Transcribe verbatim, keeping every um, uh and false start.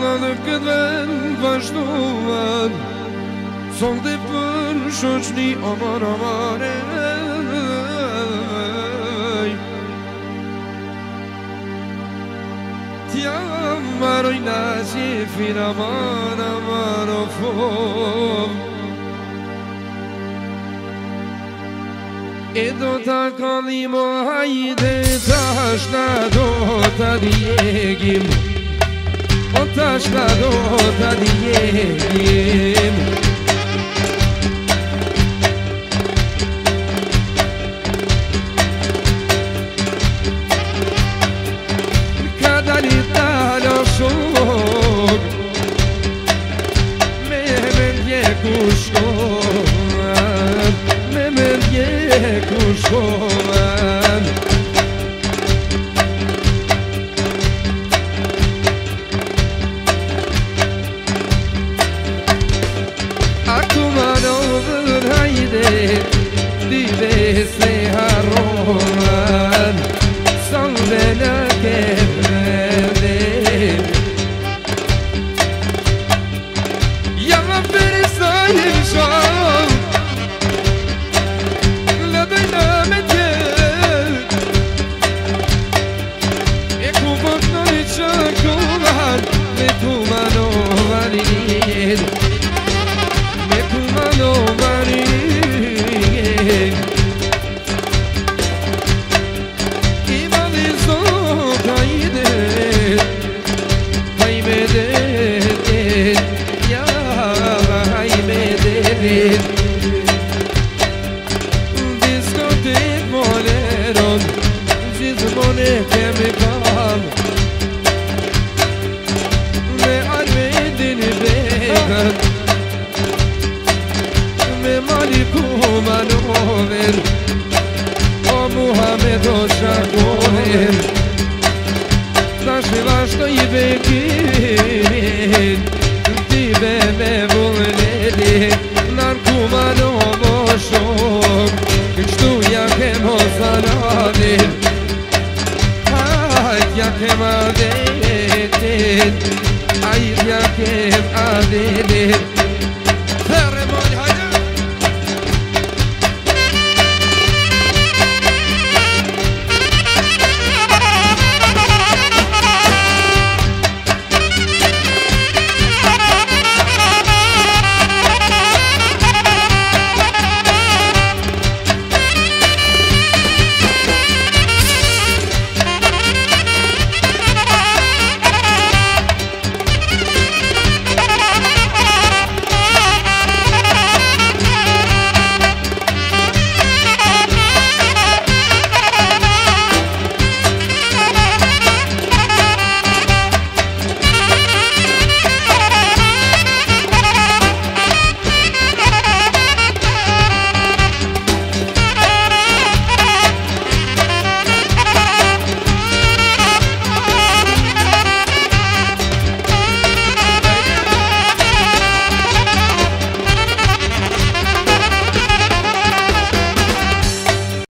në këtë vend vazhduan, sonte për shoqni omar omare. T'ja maroj nasi fin aman aman o fom, e do t'a kallim o hajde tash na do t'a djegim, o tash na do t'a djegim. Ka dali talo shok, me me ndje ku shkovan, me me ndje ku shkovan. Dives ne harroman, salvena kefrede. Yalla ferisayim şam, ladayna metel, ekubotno içakulan, mekumano varid, mekumano varid. Diskotek moleron, gjithmone kemi kam, me Armedin Bekër, me Maliku Manover, o Muhammed o Shakover. Tash i vazhdoj bekimin, ti be me vullneti, narkumano mo shok, kështu ja kem o sanadin, hajt ja kem adetin, hajt ja kem adetin.